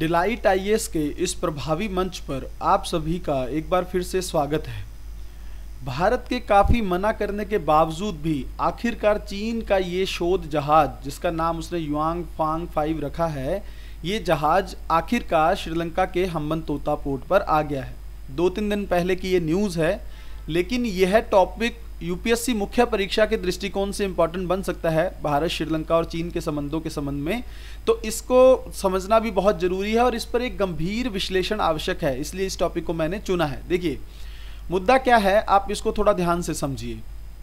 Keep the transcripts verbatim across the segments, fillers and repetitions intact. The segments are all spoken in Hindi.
डिलाइट आईएएस के इस प्रभावी मंच पर आप सभी का एक बार फिर से स्वागत है। भारत के काफ़ी मना करने के बावजूद भी आखिरकार चीन का ये शोध जहाज, जिसका नाम उसने युआंग फांग फाइव रखा है, ये जहाज आखिरकार श्रीलंका के हम्बनतोता पोर्ट पर आ गया है। दो तीन दिन पहले की ये न्यूज़ है, लेकिन यह टॉपिक यूपीएससी मुख्य परीक्षा के दृष्टिकोण से इम्पॉर्टेंट बन सकता है भारत, श्रीलंका और चीन के संबंधों के संबंध में। तो इसको समझना भी बहुत ज़रूरी है और इस पर एक गंभीर विश्लेषण आवश्यक है, इसलिए इस टॉपिक को मैंने चुना है। देखिए मुद्दा क्या है, आप इसको थोड़ा ध्यान से समझिए।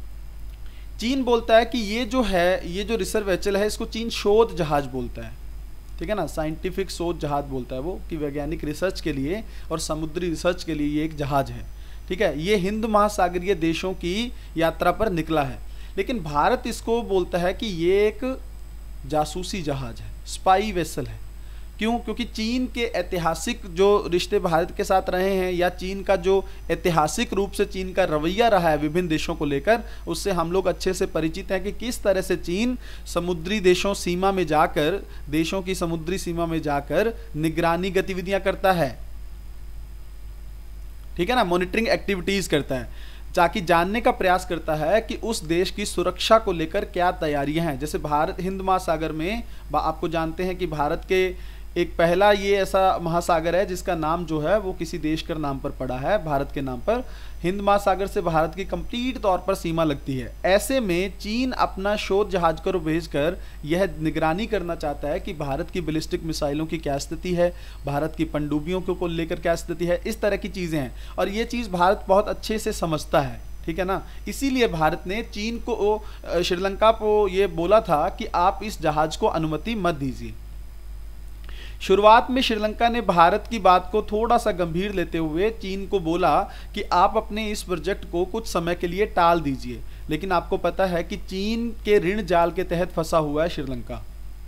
चीन बोलता है कि ये जो है, ये जो रिसर्च वेसल है, इसको चीन शोध जहाज बोलता है, ठीक है ना, साइंटिफिक शोध जहाज बोलता है वो, कि वैज्ञानिक रिसर्च के लिए और समुद्री रिसर्च के लिए ये एक जहाज है, ठीक है। ये हिंद महासागरीय देशों की यात्रा पर निकला है, लेकिन भारत इसको बोलता है कि ये एक जासूसी जहाज है, स्पाई वेसल है। क्यों? क्योंकि चीन के ऐतिहासिक जो रिश्ते भारत के साथ रहे हैं, या चीन का जो ऐतिहासिक रूप से चीन का रवैया रहा है विभिन्न देशों को लेकर, उससे हम लोग अच्छे से परिचित हैं कि किस तरह से चीन समुद्री देशों सीमा में जाकर, देशों की समुद्री सीमा में जाकर निगरानी गतिविधियां करता है, ठीक है ना, मॉनिटरिंग एक्टिविटीज करता है, ताकि जानने का प्रयास करता है कि उस देश की सुरक्षा को लेकर क्या तैयारियां हैं। जैसे भारत हिंद महासागर में, आपको जानते हैं कि भारत के एक पहला ये ऐसा महासागर है जिसका नाम जो है वो किसी देश के नाम पर पड़ा है, भारत के नाम पर। हिंद महासागर से भारत की कंप्लीट तौर पर सीमा लगती है। ऐसे में चीन अपना शोध जहाज को भेजकर यह निगरानी करना चाहता है कि भारत की बैलिस्टिक मिसाइलों की क्या स्थिति है, भारत की पनडुब्बियों को लेकर क्या स्थिति है, इस तरह की चीज़ें हैं। और ये चीज़ भारत बहुत अच्छे से समझता है, ठीक है ना। इसीलिए भारत ने चीन को, श्रीलंका को ये बोला था कि आप इस जहाज को अनुमति मत दीजिए। शुरुआत में श्रीलंका ने भारत की बात को थोड़ा सा गंभीर लेते हुए चीन को बोला कि आप अपने इस प्रोजेक्ट को कुछ समय के लिए टाल दीजिए, लेकिन आपको पता है कि चीन के ऋण जाल के तहत फंसा हुआ है श्रीलंका।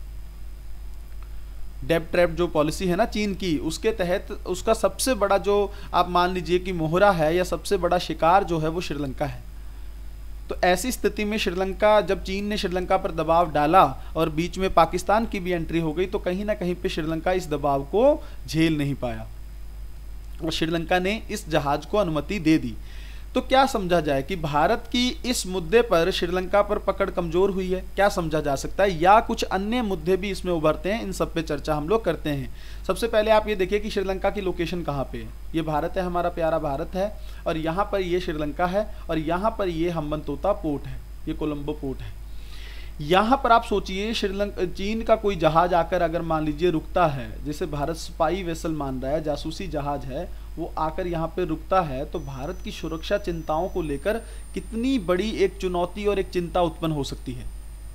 डेब्ट ट्रैप जो पॉलिसी है ना चीन की, उसके तहत उसका सबसे बड़ा जो आप मान लीजिए कि मोहरा है, या सबसे बड़ा शिकार जो है वो श्रीलंका है। तो ऐसी स्थिति में श्रीलंका, जब चीन ने श्रीलंका पर दबाव डाला और बीच में पाकिस्तान की भी एंट्री हो गई, तो कहीं ना कहीं पे श्रीलंका इस दबाव को झेल नहीं पाया और श्रीलंका ने इस जहाज को अनुमति दे दी। तो क्या समझा जाए कि भारत की इस मुद्दे पर श्रीलंका पर पकड़ कमजोर हुई है? क्या समझा जा सकता है, या कुछ अन्य मुद्दे भी इसमें उभरते हैं? इन सब पे चर्चा हम लोग करते हैं। सबसे पहले आप ये देखिए कि श्रीलंका की लोकेशन कहाँ पे है। ये भारत है, हमारा प्यारा भारत है, और यहाँ पर ये श्रीलंका है, और यहाँ पर ये हम्बनतोता पोर्ट है, ये कोलंबो पोर्ट है। यहाँ पर आप सोचिए, श्रीलंका चीन का कोई जहाज आकर अगर मान लीजिए रुकता है, जैसे भारत स्पाई वेसल मान रहा है, जासूसी जहाज है, वो आकर यहाँ पे रुकता है, तो भारत की सुरक्षा चिंताओं को लेकर कितनी बड़ी एक चुनौती और एक चिंता उत्पन्न हो सकती है।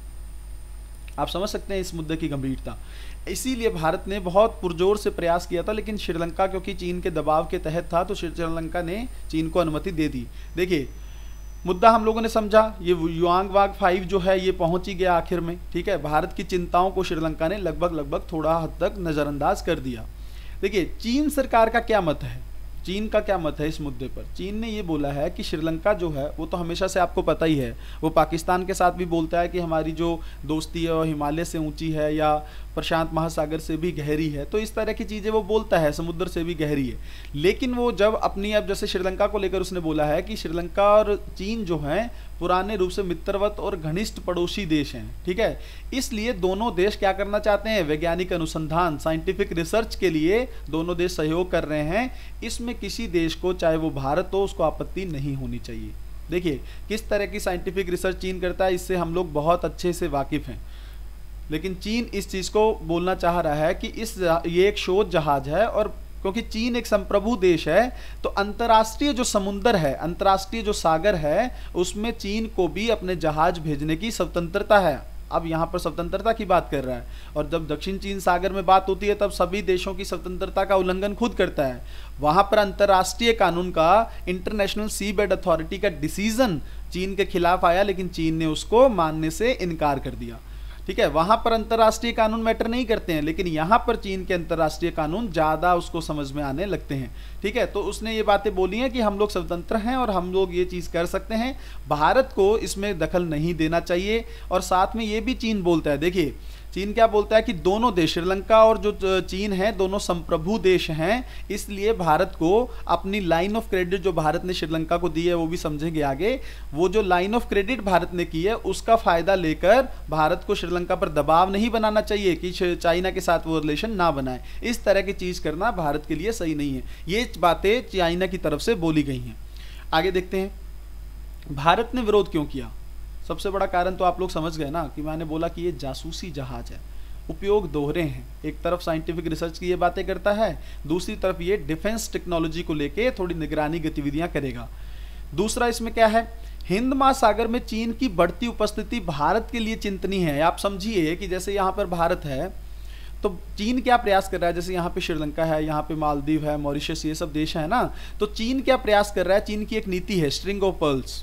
आप समझ सकते हैं इस मुद्दे की गंभीरता। इसीलिए भारत ने बहुत पुरजोर से प्रयास किया था, लेकिन श्रीलंका क्योंकि चीन के दबाव के तहत था, तो श्रीलंका ने चीन को अनुमति दे दी। देखिए मुद्दा हम लोगों ने समझा, ये युआंग वाग फाइव जो है ये पहुंच ही गया आखिर में, ठीक है। भारत की चिंताओं को श्रीलंका ने लगभग लगभग थोड़ा हद तक नज़रअंदाज कर दिया। देखिए चीन सरकार का क्या मत है, चीन का क्या मत है इस मुद्दे पर। चीन ने ये बोला है कि श्रीलंका जो है वो तो हमेशा से आपको पता ही है, वो पाकिस्तान के साथ भी बोलता है कि हमारी जो दोस्ती है वो हिमालय से ऊंची है या प्रशांत महासागर से भी गहरी है, तो इस तरह की चीज़ें वो बोलता है, समुद्र से भी गहरी है। लेकिन वो जब अपनी, अब जैसे श्रीलंका को लेकर उसने बोला है कि श्रीलंका और चीन जो हैं पुराने रूप से मित्रवत और घनिष्ठ पड़ोसी देश हैं, ठीक है। इसलिए दोनों देश क्या करना चाहते हैं, वैज्ञानिक अनुसंधान, साइंटिफिक रिसर्च के लिए दोनों देश सहयोग कर रहे हैं। इसमें किसी देश को, चाहे वो भारत हो, उसको आपत्ति नहीं होनी चाहिए। देखिए किस तरह की साइंटिफिक रिसर्च चीन करता है, इससे हम लोग बहुत अच्छे से वाकिफ़ हैं। लेकिन चीन इस चीज़ को बोलना चाह रहा है कि इस ये एक शोध जहाज है, और क्योंकि चीन एक संप्रभु देश है, तो अंतर्राष्ट्रीय जो समुंदर है, अंतर्राष्ट्रीय जो सागर है, उसमें चीन को भी अपने जहाज भेजने की स्वतंत्रता है। अब यहाँ पर स्वतंत्रता की बात कर रहा है, और जब दक्षिण चीन सागर में बात होती है तब सभी देशों की स्वतंत्रता का उल्लंघन खुद करता है। वहाँ पर अंतर्राष्ट्रीय कानून का, इंटरनेशनल सी बेड अथॉरिटी का डिसीजन चीन के खिलाफ आया, लेकिन चीन ने उसको मानने से इनकार कर दिया, ठीक है। वहां पर अंतर्राष्ट्रीय कानून मैटर नहीं करते हैं, लेकिन यहाँ पर चीन के अंतर्राष्ट्रीय कानून ज़्यादा उसको समझ में आने लगते हैं, ठीक है। तो उसने ये बातें बोली हैं कि हम लोग स्वतंत्र हैं और हम लोग ये चीज़ कर सकते हैं, भारत को इसमें दखल नहीं देना चाहिए। और साथ में ये भी चीन बोलता है, देखिए चीन क्या बोलता है कि दोनों देश, श्रीलंका और जो चीन है, दोनों संप्रभु देश हैं, इसलिए भारत को अपनी लाइन ऑफ क्रेडिट जो भारत ने श्रीलंका को दी है, वो भी समझेंगे आगे, वो जो लाइन ऑफ क्रेडिट भारत ने की है उसका फायदा लेकर भारत को श्रीलंका पर दबाव नहीं बनाना चाहिए कि चाइना के साथ वो रिलेशन ना बनाए। इस तरह की चीज करना भारत के लिए सही नहीं है। ये बातें चाइना की तरफ से बोली गई हैं। आगे देखते हैं भारत ने विरोध क्यों किया। सबसे बड़ा कारण तो आप लोग समझ गए ना कि मैंने बोला कि ये जासूसी जहाज है, उपयोग दोहरे हैं। एक तरफ साइंटिफिक रिसर्च की ये बातें करता है, दूसरी तरफ ये डिफेंस टेक्नोलॉजी को लेके थोड़ी निगरानी गतिविधियां करेगा। दूसरा इसमें क्या है, हिंद महासागर में चीन की बढ़ती उपस्थिति भारत के लिए चिंतनीय है। आप समझिए कि जैसे यहाँ पर भारत है तो चीन क्या प्रयास कर रहा है, जैसे यहाँ पे श्रीलंका है, यहाँ पे मालदीव है, मॉरिशस, ये सब देश है ना, तो चीन क्या प्रयास कर रहा है, चीन की एक नीति है स्ट्रिंग ऑफ पर्ल्स,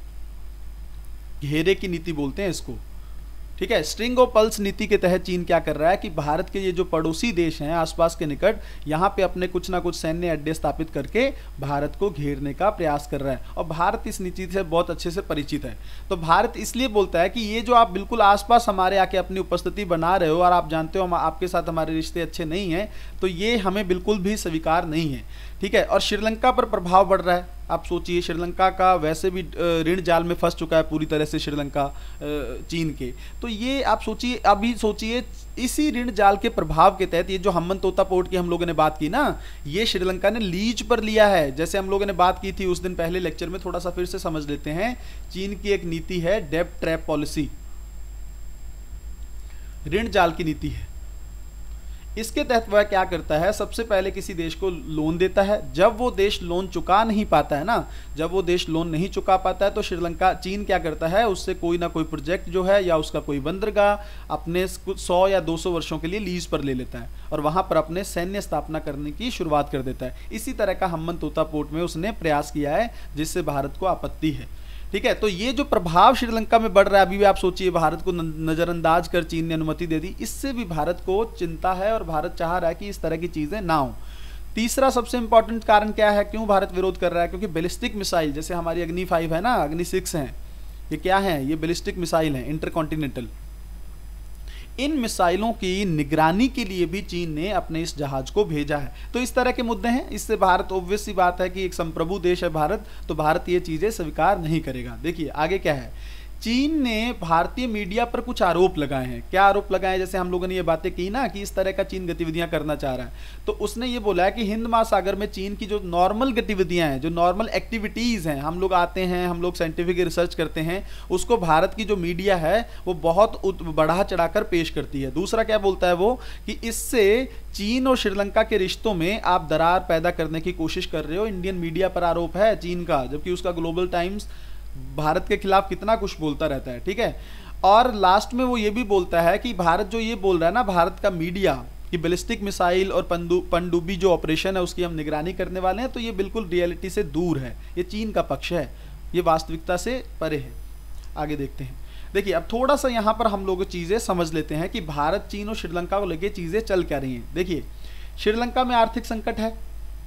घेरे की नीति बोलते हैं इसको, ठीक है। स्ट्रिंग ऑफ पर्ल्स नीति के तहत चीन क्या कर रहा है कि भारत के ये जो पड़ोसी देश हैं आसपास के निकट, यहाँ पे अपने कुछ ना कुछ सैन्य अड्डे स्थापित करके भारत को घेरने का प्रयास कर रहा है, और भारत इस नीति से बहुत अच्छे से परिचित है। तो भारत इसलिए बोलता है कि ये जो आप बिल्कुल आसपास हमारे आके अपनी उपस्थिति बना रहे हो और आप जानते हो हम आपके साथ हमारे रिश्ते अच्छे नहीं हैं, तो ये हमें बिल्कुल भी स्वीकार नहीं है, ठीक है। और श्रीलंका पर प्रभाव बढ़ रहा है। आप सोचिए श्रीलंका का वैसे भी ऋण जाल में फंस चुका है पूरी तरह से श्रीलंका चीन के, तो ये आप सोचिए, अभी सोचिए इसी ऋण जाल के प्रभाव के तहत ये जो हम्बनतोता पोर्ट की हम लोगों ने बात की ना, ये श्रीलंका ने लीज पर लिया है। जैसे हम लोगों ने बात की थी उस दिन पहले लेक्चर में, थोड़ा सा फिर से समझ लेते हैं। चीन की एक नीति है डेब्ट ट्रैप पॉलिसी, ऋण जाल की नीति है। इसके तहत वह क्या करता है, सबसे पहले किसी देश को लोन देता है। जब वो देश लोन चुका नहीं पाता है ना, जब वो देश लोन नहीं चुका पाता है तो श्रीलंका चीन क्या करता है, उससे कोई ना कोई प्रोजेक्ट जो है या उसका कोई बंदरगाह अपने कुछ सौ या दो सौ वर्षों के लिए लीज पर ले लेता है और वहां पर अपने सैन्य स्थापना करने की शुरुआत कर देता है। इसी तरह का हम्बनतोता पोर्ट में उसने प्रयास किया है, जिससे भारत को आपत्ति है, ठीक है। तो ये जो प्रभाव श्रीलंका में बढ़ रहा है, अभी भी आप सोचिए भारत को नजरअंदाज कर चीन ने अनुमति दे दी, इससे भी भारत को चिंता है और भारत चाह रहा है कि इस तरह की चीजें ना हो। तीसरा सबसे इंपॉर्टेंट कारण क्या है, क्यों भारत विरोध कर रहा है, क्योंकि बैलिस्टिक मिसाइल जैसे हमारी अग्नि फाइव है ना, अग्नि सिक्स है, ये क्या है, ये बैलिस्टिक मिसाइल है इंटरकॉन्टिनेंटल। इन मिसाइलों की निगरानी के लिए भी चीन ने अपने इस जहाज को भेजा है। तो इस तरह के मुद्दे हैं, इससे भारत, ऑब्वियस सी बात है कि एक संप्रभु देश है भारत, तो भारत ये चीजें स्वीकार नहीं करेगा। देखिए आगे क्या है, चीन ने भारतीय मीडिया पर कुछ आरोप लगाए हैं। क्या आरोप लगाए, जैसे हम लोगों ने ये बातें की ना कि इस तरह का चीन गतिविधियां करना चाह रहा है, तो उसने ये बोला है कि हिंद महासागर में चीन की जो नॉर्मल गतिविधियां हैं, जो नॉर्मल एक्टिविटीज हैं, हम लोग आते हैं, हम लोग साइंटिफिक रिसर्च करते हैं, उसको भारत की जो मीडिया है वो बहुत बढ़ा चढ़ाकर पेश करती है। दूसरा क्या बोलता है वो कि इससे चीन और श्रीलंका के रिश्तों में आप दरार पैदा करने की कोशिश कर रहे हो। इंडियन मीडिया पर आरोप है चीन का, जबकि उसका ग्लोबल टाइम्स भारत के खिलाफ कितना कुछ बोलता रहता है, ठीक है। और लास्ट में वो ये भी बोलता है कि भारत जो ये बोल रहा है ना, भारत का मीडिया कि बैलिस्टिक मिसाइल और पनडुब्बी जो ऑपरेशन है उसकी हम निगरानी करने वाले हैं, तो ये बिल्कुल रियलिटी से दूर है, ये चीन का पक्ष है, ये वास्तविकता से परे है। आगे देखते हैं। देखिए अब थोड़ा सा यहाँ पर हम लोग चीज़ें समझ लेते हैं कि भारत, चीन और श्रीलंका को लेकर चीज़ें चल क्या रही हैं। देखिए श्रीलंका में आर्थिक संकट है,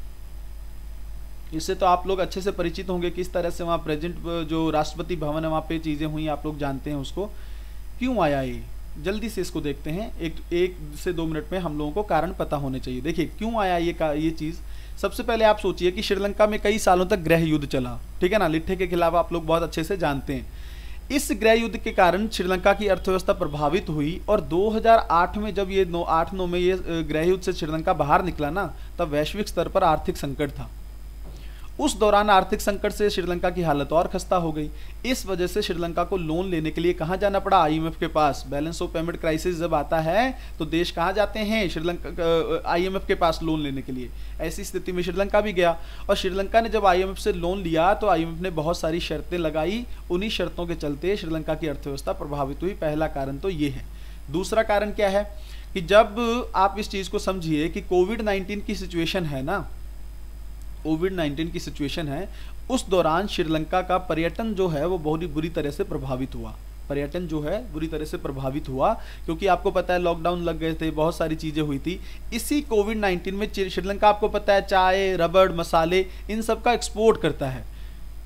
इससे तो आप लोग अच्छे से परिचित होंगे, किस तरह से वहाँ प्रेजेंट जो राष्ट्रपति भवन है वहाँ पे चीज़ें हुई, आप लोग जानते हैं उसको। क्यों आया ये, जल्दी से इसको देखते हैं, एक एक से दो मिनट में हम लोगों को कारण पता होने चाहिए। देखिए क्यों आया ये का ये चीज़। सबसे पहले आप सोचिए कि श्रीलंका में कई सालों तक गृह युद्ध चला, ठीक है ना, लिट्ठे के खिलाफ, आप लोग बहुत अच्छे से जानते हैं। इस गृह युद्ध के कारण श्रीलंका की अर्थव्यवस्था प्रभावित हुई, और दो हज़ार आठ में जब ये नौ आठ नौ में ये गृह युद्ध से श्रीलंका बाहर निकला ना, तब वैश्विक स्तर पर आर्थिक संकट था। उस दौरान आर्थिक संकट से श्रीलंका की हालत और खस्ता हो गई। इस वजह से श्रीलंका को लोन लेने के लिए कहाँ जाना पड़ा, आईएमएफ के पास। बैलेंस ऑफ पेमेंट क्राइसिस जब आता है तो देश कहाँ जाते हैं, श्रीलंका, आईएमएफ के पास लोन लेने के लिए। ऐसी स्थिति में श्रीलंका भी गया, और श्रीलंका ने जब आईएमएफ से लोन लिया तो आईएमएफ ने बहुत सारी शर्तें लगाई। उन्हीं शर्तों के चलते श्रीलंका की अर्थव्यवस्था प्रभावित हुई। पहला कारण तो ये है। दूसरा कारण क्या है कि जब आप इस चीज़ को समझिए कि कोविड नाइन्टीन की सिचुएशन है ना, कोविड नाइन्टीन की सिचुएशन है, उस दौरान श्रीलंका का पर्यटन जो है वो बहुत ही बुरी तरह से प्रभावित हुआ। पर्यटन जो है बुरी तरह से प्रभावित हुआ, क्योंकि आपको पता है लॉकडाउन लग गए थे, बहुत सारी चीज़ें हुई थी। इसी कोविड नाइन्टीन में श्रीलंका, आपको पता है, चाय, रबड़, मसाले, इन सब का एक्सपोर्ट करता है।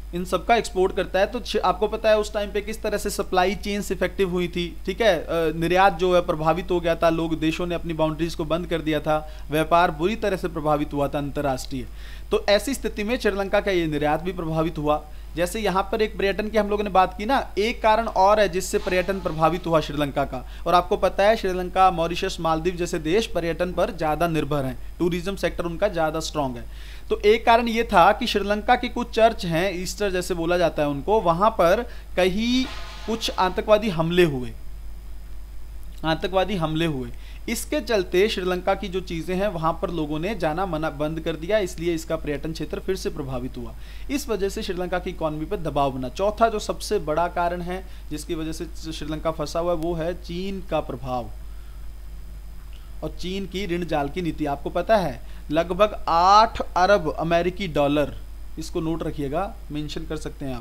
इन सब का एक्सपोर्ट करता है। तो आपको पता है उस टाइम पे किस तरह से सप्लाई चेन्स इफेक्टिव हुई थी, ठीक है, निर्यात जो है प्रभावित हो गया था, लोग देशों ने अपनी बाउंड्रीज को बंद कर दिया था, व्यापार बुरी तरह से प्रभावित हुआ था अंतर्राष्ट्रीय। तो ऐसी स्थिति में श्रीलंका का ये निर्यात भी प्रभावित हुआ। जैसे यहाँ पर एक पर्यटन की हम लोगों ने बात की ना, एक कारण और है जिससे पर्यटन प्रभावित हुआ श्रीलंका का, और आपको पता है श्रीलंका, मॉरिशस, मालदीव जैसे देश पर्यटन पर ज़्यादा निर्भर हैं, टूरिज्म सेक्टर उनका ज़्यादा स्ट्रांग है। तो एक कारण ये था कि श्रीलंका की कुछ चर्च हैं, ईस्टर जैसे बोला जाता है उनको, वहाँ पर कहीं कुछ आतंकवादी हमले हुए आतंकवादी हमले हुए इसके चलते श्रीलंका की जो चीज़ें हैं वहाँ पर लोगों ने जाना मना बंद कर दिया, इसलिए इसका पर्यटन क्षेत्र फिर से प्रभावित हुआ। इस वजह से श्रीलंका की इकॉनमी पर दबाव बना। चौथा जो सबसे बड़ा कारण है जिसकी वजह से श्रीलंका फंसा हुआ है वो है चीन का प्रभाव और चीन की ऋण जाल की नीति। आपको पता है लगभग आठ अरब अमेरिकी डॉलर, इसको नोट रखिएगा, मेंशन कर सकते हैं आप,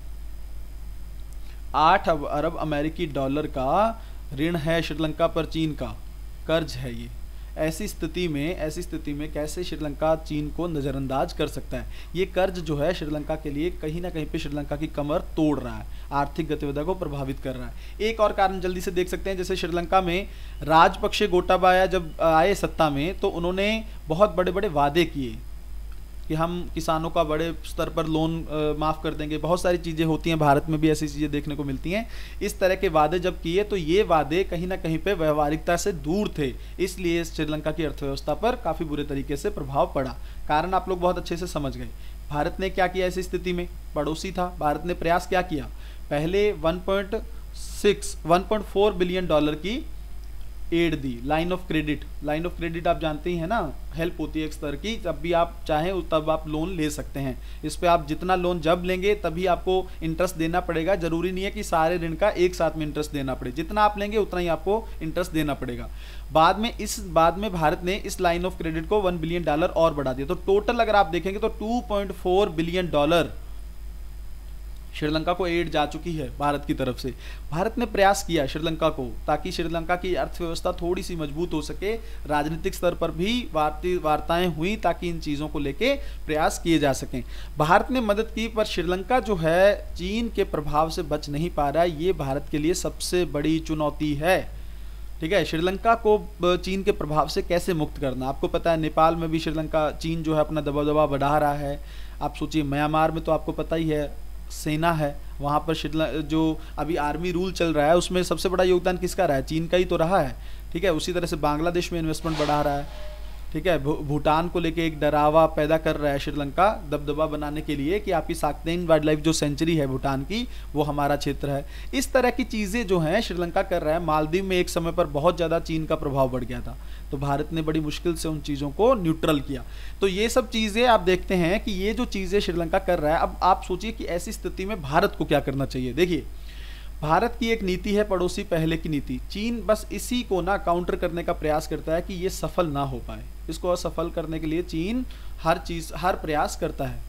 आठ अरब अमेरिकी डॉलर का ऋण है श्रीलंका पर, चीन का कर्ज है ये। ऐसी स्थिति में ऐसी स्थिति में कैसे श्रीलंका चीन को नज़रअंदाज कर सकता है? ये कर्ज जो है श्रीलंका के लिए कहीं ना कहीं पे श्रीलंका की कमर तोड़ रहा है, आर्थिक गतिविधियों को प्रभावित कर रहा है। एक और कारण जल्दी से देख सकते हैं, जैसे श्रीलंका में राजपक्षे गोटाबाया जब आए सत्ता में तो उन्होंने बहुत बड़े बड़े वादे किए कि हम किसानों का बड़े स्तर पर लोन माफ़ कर देंगे। बहुत सारी चीज़ें होती हैं, भारत में भी ऐसी चीज़ें देखने को मिलती हैं। इस तरह के वादे जब किए तो ये वादे कहीं ना कहीं पे व्यवहारिकता से दूर थे, इसलिए श्रीलंका की अर्थव्यवस्था पर काफ़ी बुरे तरीके से प्रभाव पड़ा। कारण आप लोग बहुत अच्छे से समझ गए। भारत ने क्या किया ऐसी स्थिति में? पड़ोसी था, भारत ने प्रयास क्या किया? पहले one point six one point four billion dollar की एड दी, line of credit. Line of credit आप जानते ही है ना, हेल्प होती है एक स्तर की, जब भी आप चाहें तब आप लोन ले सकते हैं। इस पे आप जितना लोन जब लेंगे तभी आपको इंटरेस्ट देना पड़ेगा। जरूरी नहीं है कि सारे ऋण का एक साथ में इंटरेस्ट देना पड़े, जितना आप लेंगे उतना ही आपको इंटरेस्ट देना पड़ेगा। बाद में इस बाद में भारत ने इस लाइन ऑफ क्रेडिट को वन बिलियन डॉलर और बढ़ा दिया। तो टोटल अगर आप देखेंगे तो two point four billion dollar Sri Lanka को एड जा चुकी है भारत की तरफ से। भारत ने प्रयास किया श्रीलंका को, ताकि श्रीलंका की अर्थव्यवस्था थोड़ी सी मजबूत हो सके। राजनीतिक स्तर पर भी वार्ताएं हुई ताकि इन चीज़ों को लेके प्रयास किए जा सकें। भारत ने मदद की, पर श्रीलंका जो है चीन के प्रभाव से बच नहीं पा रहा है। ये भारत के लिए सबसे बड़ी चुनौती है। ठीक है, श्रीलंका को चीन के प्रभाव से कैसे मुक्त करना? आपको पता है नेपाल में भी श्रीलंका चीन जो है अपना दबा दबा बढ़ा रहा है। आप सोचिए म्यांमार में तो आपको पता ही है सेना है, वहाँ पर श्रीलंका जो अभी आर्मी रूल चल रहा है उसमें सबसे बड़ा योगदान किसका रहा है? चीन का ही तो रहा है। ठीक है, उसी तरह से बांग्लादेश में इन्वेस्टमेंट बढ़ा रहा है। ठीक है, भूटान को लेके एक डरावा पैदा कर रहा है श्रीलंका, दबदबा बनाने के लिए कि आपकी साक्तेन वाइल्ड लाइफ जो सेंचुरी है भूटान की, वो हमारा क्षेत्र है। इस तरह की चीज़ें जो हैं श्रीलंका कर रहा है। मालदीव में एक समय पर बहुत ज़्यादा चीन का प्रभाव बढ़ गया था, तो भारत ने बड़ी मुश्किल से उन चीज़ों को न्यूट्रल किया। तो ये सब चीज़ें आप देखते हैं कि ये जो चीज़ें श्रीलंका कर रहा है। अब आप सोचिए कि ऐसी स्थिति में भारत को क्या करना चाहिए। देखिए, भारत की एक नीति है पड़ोसी पहले की नीति। चीन बस इसी को ना काउंटर करने का प्रयास करता है कि ये सफल ना हो पाए। इसको असफल करने के लिए चीन हर चीज हर प्रयास करता है।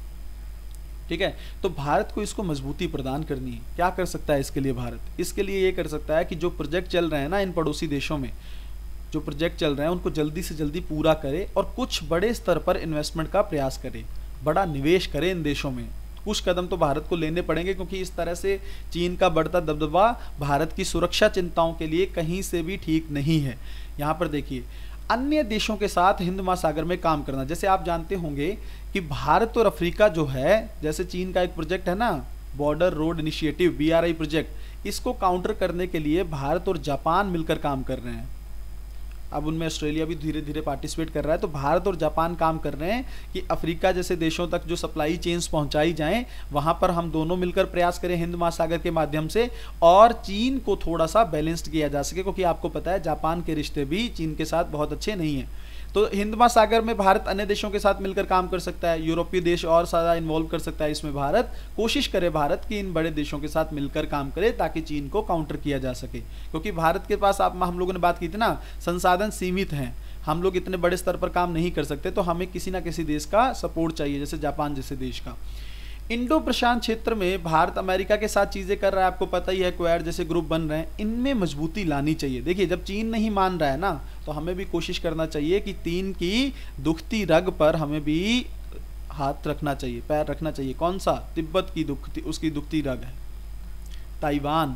ठीक है, तो भारत को इसको मजबूती प्रदान करनी है। क्या कर सकता है इसके लिए भारत? इसके लिए ये कर सकता है कि जो प्रोजेक्ट चल रहे हैं ना इन पड़ोसी देशों में, जो प्रोजेक्ट चल रहे हैं उनको जल्दी से जल्दी पूरा करे और कुछ बड़े स्तर पर इन्वेस्टमेंट का प्रयास करे, बड़ा निवेश करे इन देशों में। कुछ कदम तो भारत को लेने पड़ेंगे, क्योंकि इस तरह से चीन का बढ़ता दबदबा भारत की सुरक्षा चिंताओं के लिए कहीं से भी ठीक नहीं है। यहाँ पर देखिए, अन्य देशों के साथ हिंद महासागर में काम करना। जैसे आप जानते होंगे कि भारत और अफ्रीका जो है, जैसे चीन का एक प्रोजेक्ट है ना, border road initiative B R I project, इसको काउंटर करने के लिए भारत और जापान मिलकर काम कर रहे हैं। अब उनमें ऑस्ट्रेलिया भी धीरे धीरे पार्टिसिपेट कर रहा है। तो भारत और जापान काम कर रहे हैं कि अफ्रीका जैसे देशों तक जो सप्लाई चेन्स पहुंचाई जाएं, वहां पर हम दोनों मिलकर प्रयास करें हिंद महासागर के माध्यम से, और चीन को थोड़ा सा बैलेंस्ड किया जा सके, क्योंकि आपको पता है जापान के रिश्ते भी चीन के साथ बहुत अच्छे नहीं हैं। तो हिंद महासागर में भारत अन्य देशों के साथ मिलकर काम कर सकता है, यूरोपीय देश और ज़्यादा इन्वॉल्व कर सकता है इसमें। भारत कोशिश करे भारत की इन बड़े देशों के साथ मिलकर काम करे ताकि चीन को काउंटर किया जा सके, क्योंकि भारत के पास आप हम लोगों ने बात की थी ना, संसाधन सीमित हैं, हम लोग इतने बड़े स्तर पर काम नहीं कर सकते, तो हमें किसी ना किसी देश का सपोर्ट चाहिए, जैसे जापान जैसे देश का। इंडो प्रशांत क्षेत्र में भारत अमेरिका के साथ चीज़ें कर रहा है, आपको पता ही है, क्वाड जैसे ग्रुप बन रहे हैं, इनमें मजबूती लानी चाहिए। देखिए, जब चीन नहीं मान रहा है ना, तो हमें भी कोशिश करना चाहिए कि चीन की दुखती रग पर हमें भी हाथ रखना चाहिए, पैर रखना चाहिए। कौन सा? तिब्बत की दुखती, उसकी दुखती रग है, ताइवान,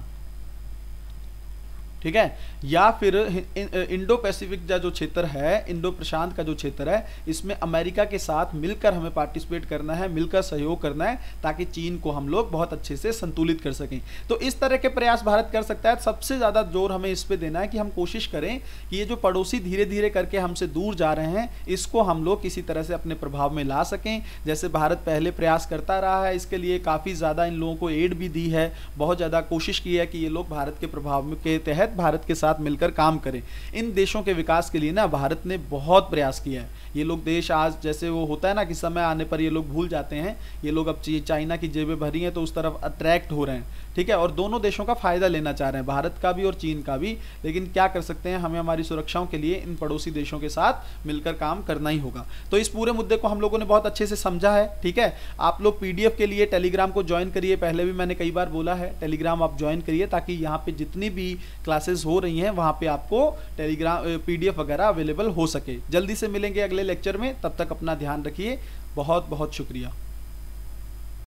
ठीक है। या फिर इंडो पैसिफिक का जो क्षेत्र है, इंडो प्रशांत का जो क्षेत्र है, इसमें अमेरिका के साथ मिलकर हमें पार्टिसिपेट करना है, मिलकर सहयोग करना है, ताकि चीन को हम लोग बहुत अच्छे से संतुलित कर सकें। तो इस तरह के प्रयास भारत कर सकता है। सबसे ज़्यादा जोर हमें इस पे देना है कि हम कोशिश करें कि ये जो पड़ोसी धीरे धीरे करके हमसे दूर जा रहे हैं, इसको हम लोग किसी तरह से अपने प्रभाव में ला सकें। जैसे भारत पहले प्रयास करता रहा है, इसके लिए काफ़ी ज़्यादा इन लोगों को एड भी दी है, बहुत ज़्यादा कोशिश की है कि ये लोग भारत के प्रभाव के तहत भारत के साथ मिलकर काम करें। इन देशों के विकास के लिए ना भारत ने बहुत प्रयास किया है। ये लोग देश आज जैसे वो होता है ना कि समय आने पर ये लोग भूल जाते हैं, ये लोग अब चाइना की जेबें भरी हैं तो उस तरफ अट्रैक्ट हो रहे हैं, ठीक है। और दोनों देशों का फायदा लेना चाह रहे हैं, भारत का भी और चीन का भी। लेकिन क्या कर सकते हैं, हमें हमारी सुरक्षाओं के लिए इन पड़ोसी देशों के साथ मिलकर काम करना ही होगा। तो इस पूरे मुद्दे को हम लोगों ने बहुत अच्छे से समझा है, ठीक है। आप लोग पीडीएफ के लिए टेलीग्राम को ज्वाइन करिए, पहले भी मैंने कई बार बोला है, टेलीग्राम आप ज्वाइन करिए, ताकि यहाँ पे जितनी भी क्लासेस हो रही हैं वहाँ पे आपको टेलीग्राम पीडीएफ वगैरह अवेलेबल हो सके। जल्दी से मिलेंगे अगले लेक्चर में, तब तक अपना ध्यान रखिए। बहुत बहुत शुक्रिया।